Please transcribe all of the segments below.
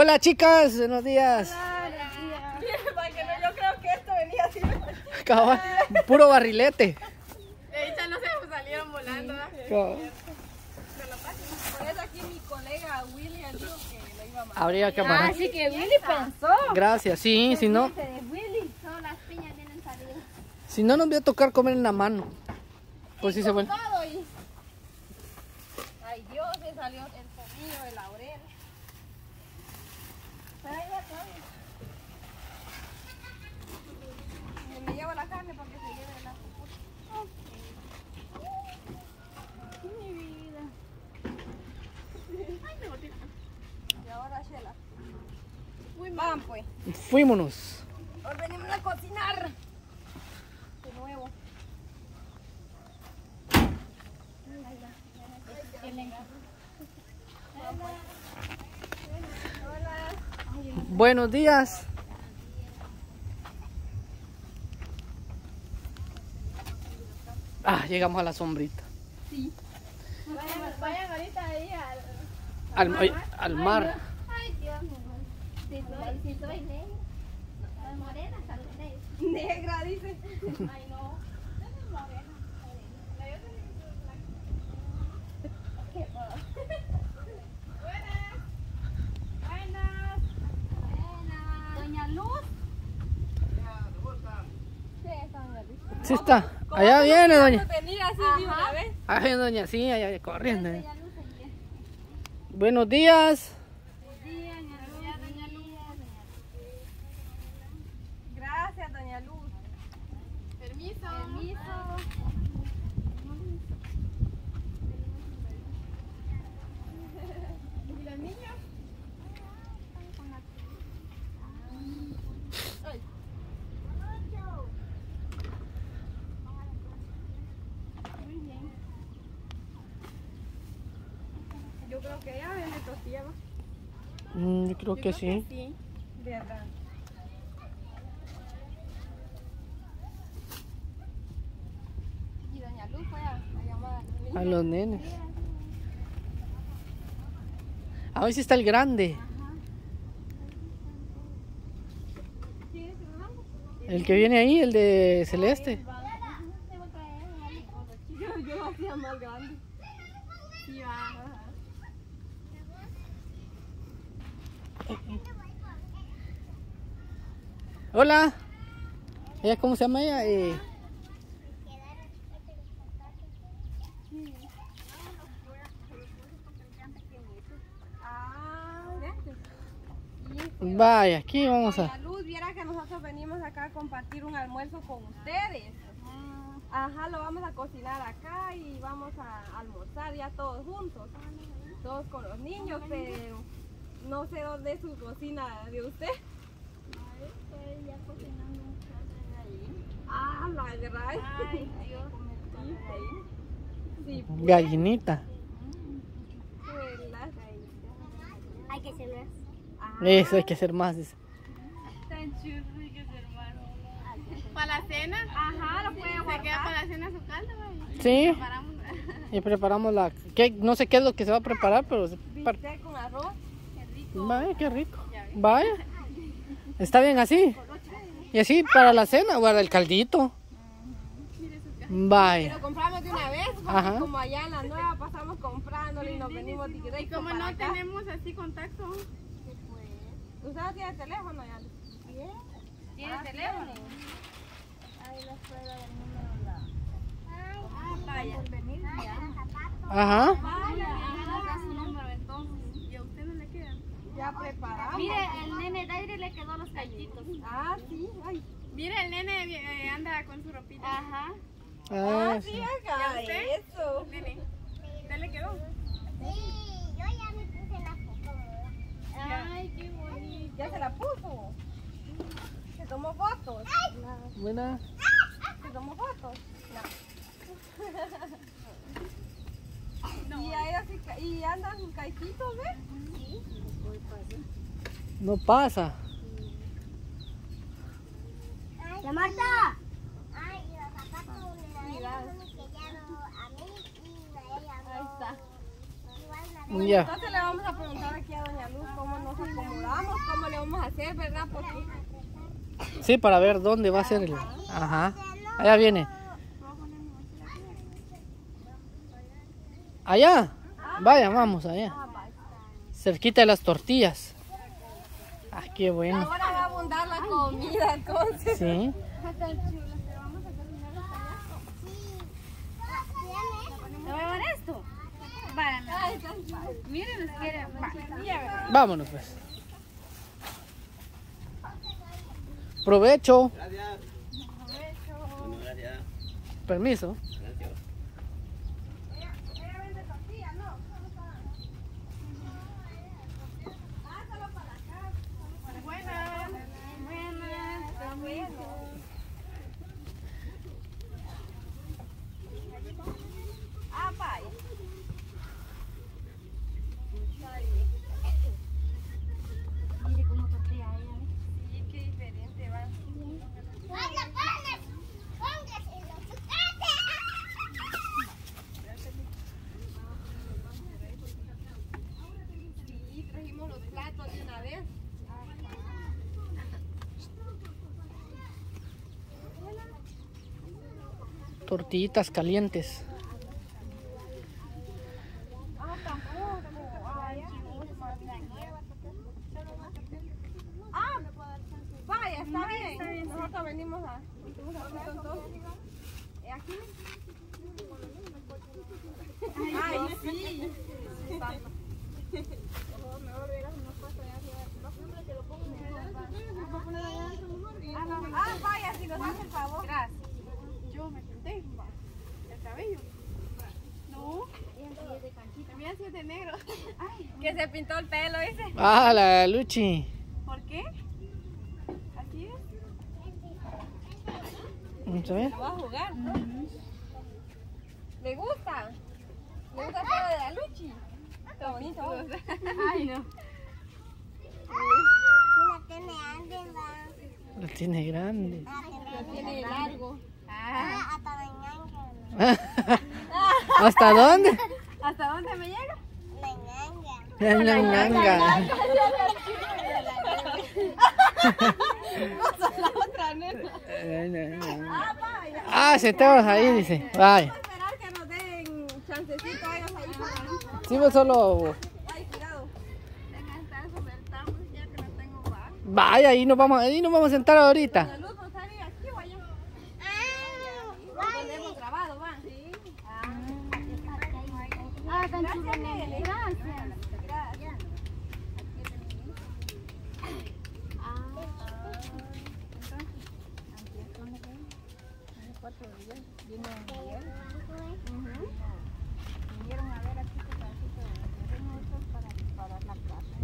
Hola chicas, buenos días. Hola, yo creo que esto venía así. Cabal, puro barrilete. Ya no se salieron volando. Cabal. Por eso aquí mi colega William dijo que lo iba a mandar. Habría que parar. Así que Willy pensó. Gracias, sí, si no, De Willy. Todas las piñas vienen salidas. si no nos voy a tocar comer en la mano. Pues sí se vuelve. Todo y... Ay Dios, me salió el tomillo, el laurel. Pero ahí va todo. Me llevo la carne para que se lleve la pupusa. Mi vida. Y ahora Shela. Vamos pues. Fuímonos. Hoy venimos a cocinar. De nuevo. Buenos días. Ah, llegamos a la sombrita. Vayan ahorita ahí Al mar. Ay, Dios mío. Si soy negra. Soy morena, saludé. Negra, dice. Ay, no. Yo soy morena. Buenas. Doña Luz. Sí está. Allá viene doña. Venir así de una vez. Allá viene doña, sí, allá viene corriendo. Doña Luz allí. Buenos días. Doña Luz. Gracias, doña Luz. Permiso. Permiso. ¿Y los niños? Muy bien. Yo creo que ya vende tortilla. Yo creo que sí. Sí. Verdad. Y doña Luz fue a llamar a los niños. A los nenes. A ver si está el grande. ¿Quién es el rango? El que viene ahí, el de celeste. Yo lo hacía más grande. Sí, va. Hola. ¿Ella cómo se llama ella? Vaya, aquí vamos Doña a... Luz, viera que nosotros venimos acá a compartir un almuerzo con ustedes. Ajá, lo vamos a cocinar acá y vamos a almorzar ya todos juntos. Todos con los niños, pero no sé dónde es su cocina de usted. Estoy ya cocinando un plato de ahí. Ah, la gran. Ay, Dios. Sí, Gallinita. pues las... Hay que ser más. Eso hay que hacer más. Dice. Tan churriques, hermano. ¿Para la cena? Ajá, lo puede guardar. Se queda para la cena su caldo, güey. Sí. Preparamos. Y preparamos la... No sé qué es lo que se va a preparar, pero... Bistec con arroz. Qué rico. Vaya, qué rico. Vaya. Está bien así. Y así para la cena, guarda el caldito. Vaya. Lo compramos de una vez, porque Ajá. como allá en la nueva pasamos comprándolo y nos venimos directo. Y como para no acá. tenemos así contacto. ¿Usted no tiene teléfono ya? ¿Tiene teléfono? Ahí la fuera del número la. Ah, vaya. Ajá. Vaya, da su número entonces. ¿Y a usted no le queda? Ya preparamos. Mire, el nene de aire le quedó los calditos. Ah, sí. Ay. Mire, el nene anda con su ropita. Ajá. Ah, Sí, sí. haga eso. Nene, ¿ya le quedó? Sí, yo ya me puse la foto. Ay, qué bonito. Ya se la puso. Se tomó fotos. Buena. Se tomó fotos. No. Y, ahí así, y andan sus caicitos, ¿ves? No pasa. ¡La Marta! Ay, y los zapatos me la Cuidado. uno sellado a mí y a ella no. Ahí está. Igual una vez. Ya. Entonces le vamos a preguntar aquí a doña Luz cómo nos acomodamos. vamos a hacer, ¿verdad? Porque Sí, para ver dónde va a ser el... Ajá. Allá viene. Allá. Vaya, vamos allá. Cerquita de las tortillas. Ah, qué bueno. ahora va a abundar la comida, entonces. Sí. ¿Te voy a llevar esto? Vale, miren, nos quieren. Vámonos pues. Provecho. Gracias. Bueno, gracias. Permiso. Gracias. Ella vende tortillas, ¿no? Solo para acá. Buenas. Vaya. Mire cómo tortilla ella. Sí, qué diferente va. Sí, trajimos los platos de una vez. Tortillitas calientes. Vaya, está bien. Nosotros venimos a aquí. Ay, sí. Vaya, si nos hace el favor. Gracias. Yo me pinté el cabello. No. También si es de negro. Ay, Que se pintó el pelo, dice. Ah, la Luchi. ¿por qué? Así es. Vamos a ver. Va a jugar. ¿Le gusta? ¿Le gusta el pelo de la Luchi? Está bonito. Ay, no. Lo tiene grande. Lo tiene largo. Ah, ¿Hasta dónde? ¿hasta dónde me llega? La ñanga. La otra, nena. Ah, sentados ahí, dice. Vaya. Vamos a esperar que nos den chancecito a ellos ahí para... Sí, pues solo... Ay, cuidado. Deja estar sobre el tamo ya que no tengo bar. Vaya, ahí nos vamos a sentar ahorita. La luz Rosario, aquí o allá. Donde hemos grabado, va. Sí. Ah, tan chulo. Nene. Gracias. Gracias. Vinieron a ver aquí este pedacito de terreno para la casa.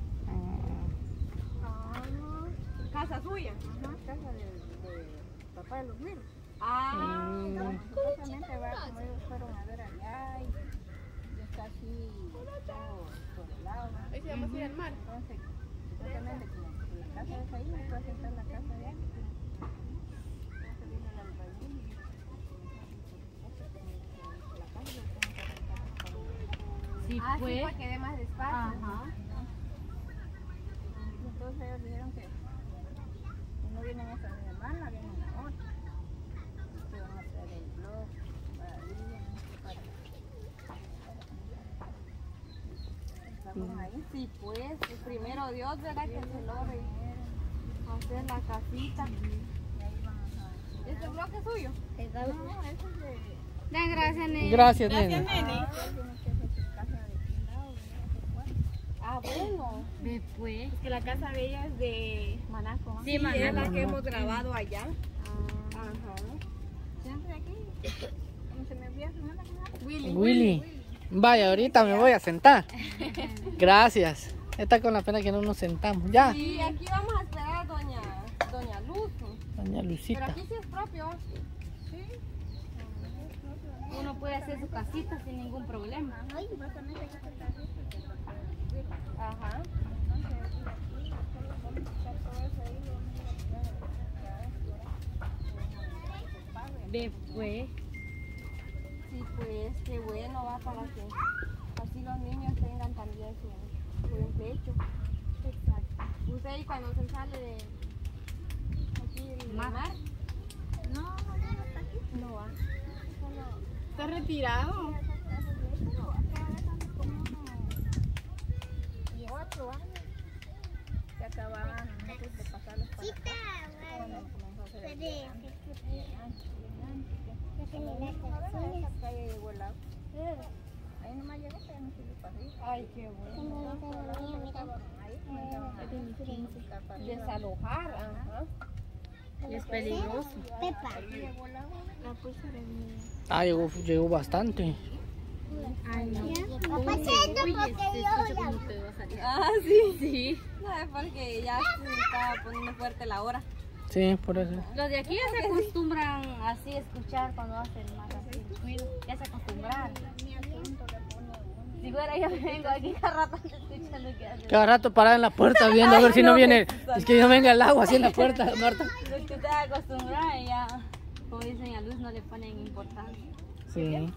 Casa suya. Ajá, casa de papá de los míos. Supuestamente va, como ellos fueron a ver allá y está así todo por el lado. Ahí se llama así el mar. Entonces, supuestamente como la casa es ahí, me puede sentar la casa allá. Entonces vino el albañil y la casa lo tengo que rentar para Sí, sí, para que dé más despacio. Ajá. Entonces ellos dijeron que no vienen esta semana, vienen la otra. Que van a hacer el blog para estamos ahí. Sí, pues, el primero Dios, ¿verdad? Que se logre hacer la casita. Y ahí van a... ¿Este bloque es suyo? No, ese es de... Gracias, nene. Gracias, nene. Ah, bueno. Después. Es que la casa de ella es de Manaco. Sí, es la que hemos grabado allá. Ajá. Siempre aquí. ¿Cómo se me olvida su nombre? Willy. Vaya, ahorita me voy a sentar. Gracias. Está con la pena que no nos sentamos. Ya. Sí, aquí vamos a esperar a doña Luz. Doña Pero Lucita. aquí sí es propio. Uno puede hacer su casita sin ningún problema. Ay, básicamente aquí está el Ajá. Después. Sí, pues, qué bueno va para que así los niños tengan también su buen techo. Exacto. Usted usted y cuando se sale de aquí del mar. No, no está aquí. No va. Está retirado. Llegó 8 años. Se acababan antes de pasar los para acá. Cuando comenzó a hacer el calle llegó el agua. Ahí nomás llegó, pero no sirve para arriba. Ay, qué bueno. Ahí comenzaban a Desalojar, ajá. es peligroso. Pepa. Ahí llegó el agua. Ah, llegó bastante. Papá, siento porque yo ya. Ah, sí. Sí. No, es porque ya se estaba poniendo fuerte la hora. Sí, por eso. Los de aquí ya se acostumbran así a escuchar cuando hacen más así el ruido. Ya se acostumbran. Si fuera yo vengo aquí cada rato escuchando que hacen. Cada rato parada en la puerta viendo a ver si no viene. Es que no venga el agua así en la puerta, Marta. Los que se acostumbran y ya, como dicen a Luz, no le ponen importancia. Sí.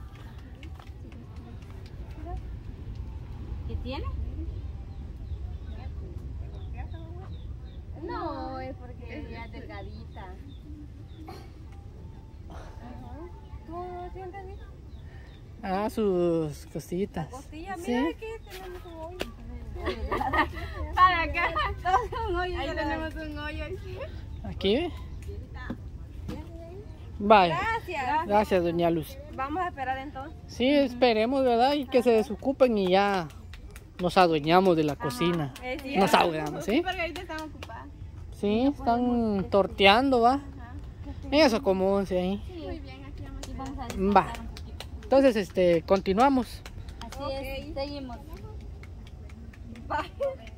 ¿Qué tiene? No, es porque ella es delgadita. ¿Tú no sientes bien? Ah, sus costillitas. Costilla, Sí. mira aquí tenemos un hoyo. Para acá, todo un hoyo. Ahí tenemos un hoyo. Aquí ve. Vaya. Gracias. Gracias, doña Luz. Vamos a esperar entonces. Sí, esperemos, ¿verdad? Y que se desocupen y ya nos adueñamos de la cocina. Sí. Nos ahogamos, ¿sí? Porque ahorita están ocupadas. Sí, están torteando, ¿va? Eso, acomódense ahí. Muy bien, aquí vamos. Y vamos a Va. descansar un poquito. entonces, continuamos. Así es, seguimos. Bye.